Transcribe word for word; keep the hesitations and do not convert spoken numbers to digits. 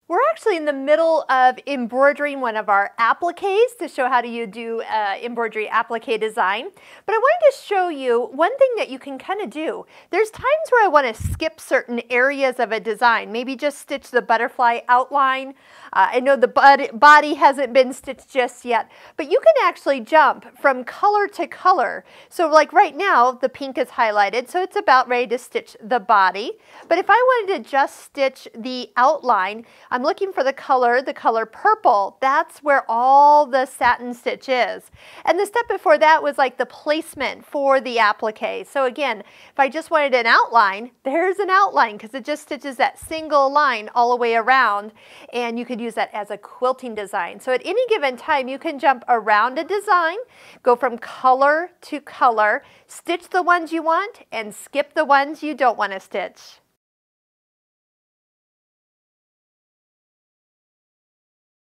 We're actually in the middle of embroidering one of our appliques to show how do you do uh, embroidery applique design. But I wanted to show you one thing that you can kind of do. There's times where I want to skip certain areas of a design, maybe just stitch the butterfly outline. Uh, I know the body hasn't been stitched just yet, but you can actually jump from color to color. So like right now, the pink is highlighted, so it's about ready to stitch the body. But if I wanted to just stitch the outline, I'm looking for the color, the color purple. That's where all the satin stitch is. And the step before that was like the placement for the applique. So again, if I just wanted an outline, there's an outline because it just stitches that single line all the way around, and you could use that as a quilting design. So at any given time, you can jump around a design, go from color to color, stitch the ones you want, and skip the ones you don't want to stitch.